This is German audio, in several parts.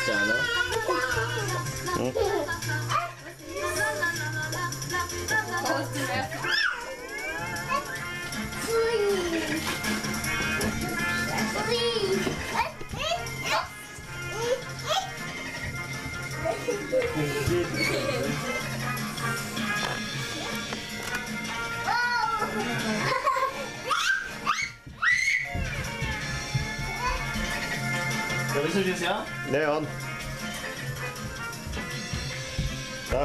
ja, ne? Hm? Ja, willst du das ja? Ja, an. Ja.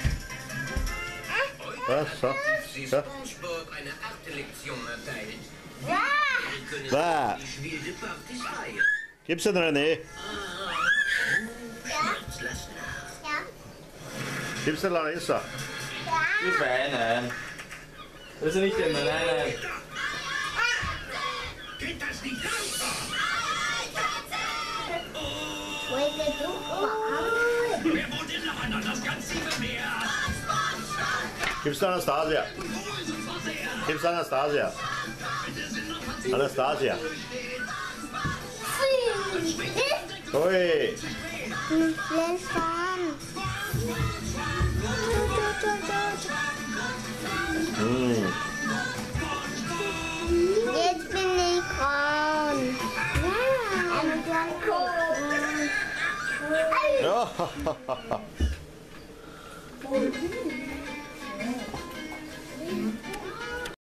Ja, so. Sie Ja. SpongeBob eine Artelektion erteilt. Ja. Die wilde Partys feiern. Gib's den René. Schmerz, lass nach. Gib's den Larissa. Die Beine. Das ist nicht immer, nein. Geht das nicht lauter? Wer wohnt in Lana, das ganz liebe Meer? Gib's der Anastasia. Gib's Anastasia. Anastasia. Ui. Hm. Jetzt bin ich dran. Ja.